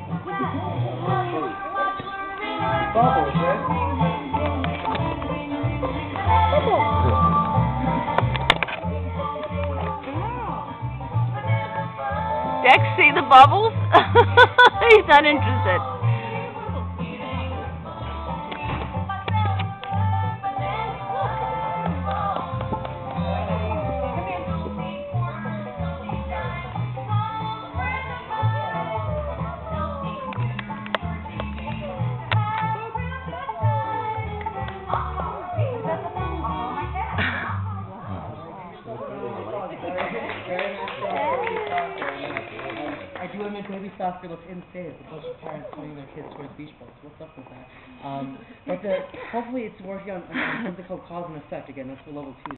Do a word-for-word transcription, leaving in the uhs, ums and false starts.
Bubbles, right? Dex, see the bubbles? He's not interested. I do admit baby soccer looks insane. It's a bunch of parents putting their kids towards beach balls. What's up with that? Um, but the, hopefully it's working on, on something called cause and effect again. That's what level two is.